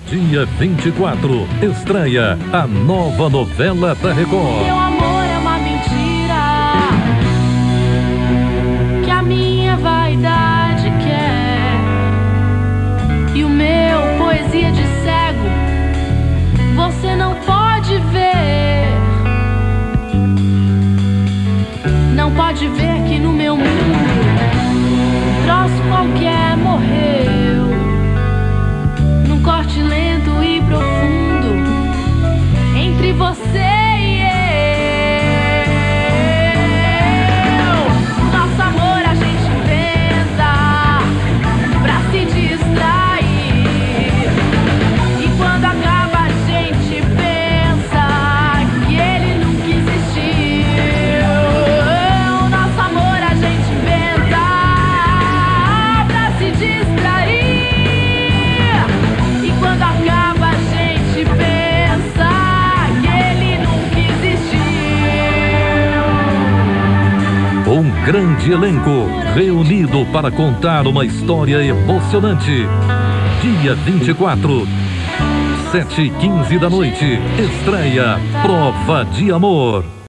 Dia 24, estreia a nova novela da Record. Meu amor é uma mentira que a minha vaidade quer, e o meu poesia de cego você não pode ver. Não pode ver que no meu mundo um troço qualquer morreu, num corte lento e profundo entre você e eu. Nosso amor a gente inventa pra se distrair, e quando acaba a gente pensa que ele nunca existiu. Nosso amor a gente inventa pra se distrair, e quando acaba a gente pensa que ele nunca existiu. Um grande elenco reunido para contar uma história emocionante. Dia 24, 7h15 da noite, estreia Prova de Amor.